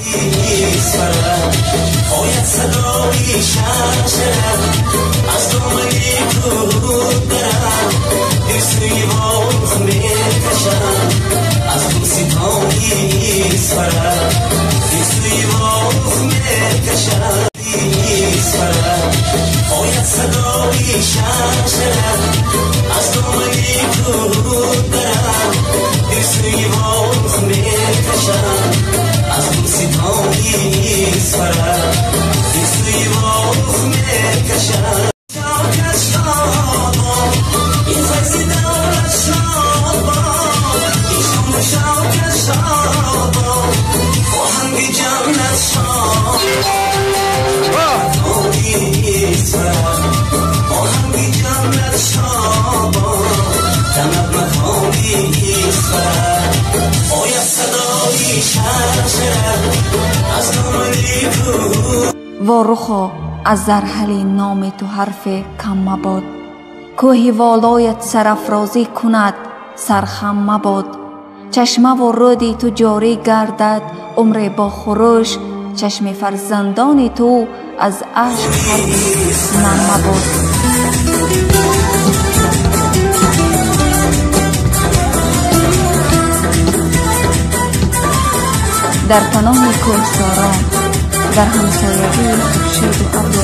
باید صدای شرشرم از دامنی کود برم دیر سوی باغ میکشم از دوستانی سرم دیر سوی باغ میکشم باید صدای شرشرم از دامنی کود برم دیر سوی باغ میکشم از دوستانی سرم دیر سوی باغ میکشم شاکر شابان این فیض دولت شابان این شام شاکر شابان آهنگ جنت شابان آهنگ جنت شابان دمت مکانی سر باید صدای شرشرم از دامنی کو و رخا از زرحل نام تو حرف کم مباد کوه والایت سرافرازی کند سرخم مباد چشمه و رودی تو جاری گردد عمر با خروش چشم فرزندان تو از عشق هرگز نم مباد در پناه کوهساران در همسایگی خورشید و ابر